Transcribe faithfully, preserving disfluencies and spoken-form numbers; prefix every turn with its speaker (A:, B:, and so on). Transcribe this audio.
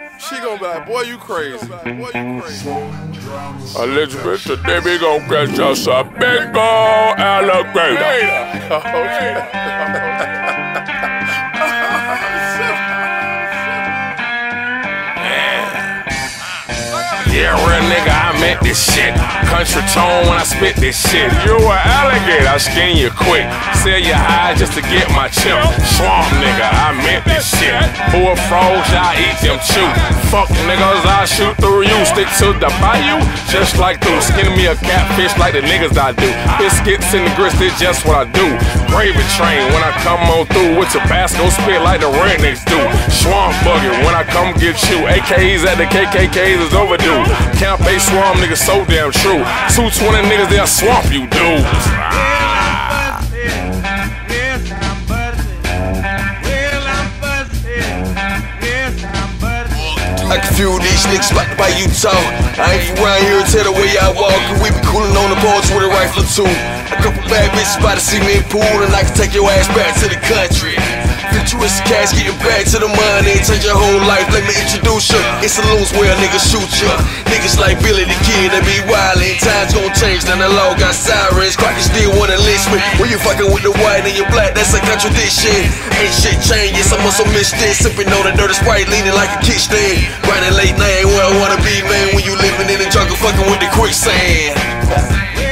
A: She gon' be like, boy, you crazy. Boy, you crazy.
B: Elizabeth, today we gon' catch us a big ol' alligator. Yeah, real nigga, I meant this shit. Country tone when I spit this shit. You an alligator, I skin you quick. Sell you high just to get my chip. Swamp nigga, I meant this shit. Full frogs, I eat them too. Fuck niggas, I shoot through you. Stick to the bayou, just like through. Skin me a catfish like the niggas I do. Biscuits and the grits, that's just what I do. Gravy train when I come on through. With Tabasco spit like the rednecks do. Swamp buggy when I come get you. A Ks at the K K Ks is overdue. Camp A swamp niggas so damn true. two twenty niggas, they'll swamp you dudes. Ah.
C: I can feel these niggas about to buy you talk. I ain't from around here, tell the way I walk. And we be coolin' on the porch with a rifle or two. A couple bad bitches about to see me in pool, and I can take your ass back to the country. Fit you as cash, getting back to the money. Change your whole life, let me introduce you. It's a lose where a nigga shoot ya. Niggas like Billy the Kid, they be wildin'. Times gon' change, now the law got sirens. Crackers still wanna lynch me. When you fucking with the white and you black, that's a contradiction. Ain't shit changes, I'm also missed this. Sippin' on the dirty Sprite, leaning like a kickstand. Grinding late night, where I wanna be, man. When you living in the jungle, fucking with the quicksand.